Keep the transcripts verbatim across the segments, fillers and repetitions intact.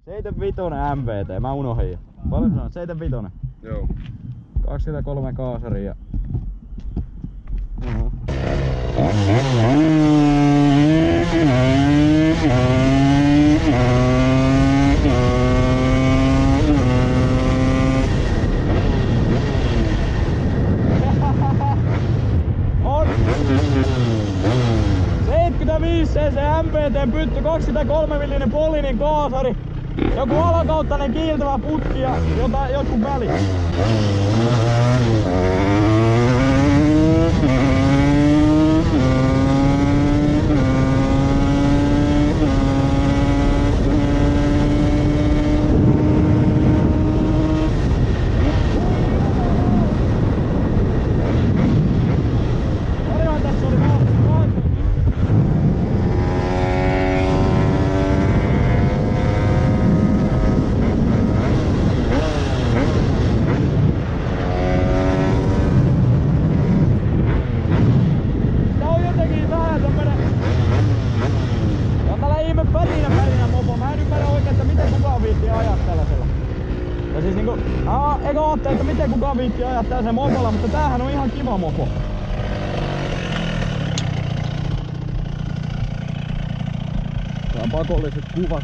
seitsemänkymmentäviisi M V T, mä unohdin jo. Paljon sanoit? seitsemänkymmentäviisi? Joo. kaksikymmentäkolme kaasaria. Oho. On! seitsemänkymmentäviisi cc M V T pytty, kaksikymmentäkolme millinen Pollinin kaasari. Joku alakauttainen kiiltävä putki ja jota, jotkut välit. Olihan tässä oli vaan. Ja siis niinku, aa, eka ajattelin, että miten kukaan viitti ajaa tällaisen mopolla, mutta tämähän on ihan kiva mopo. Tää on pakolliset kuvat.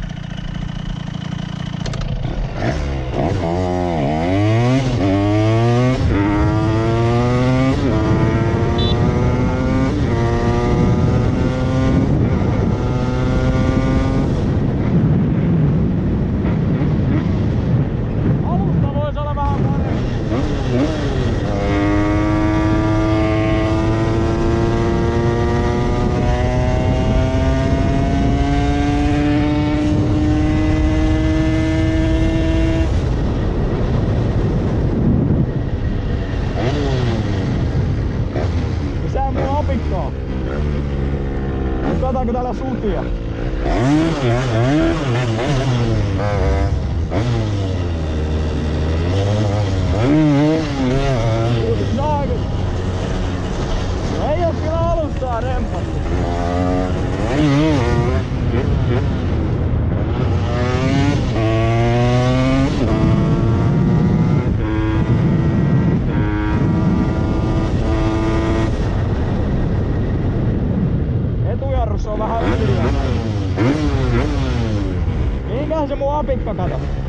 Katsotaanko täällä sutia? Ei oo kyllä alustaa rempattu. Se on vähän yli. Mihinkähän se mun apikka kato?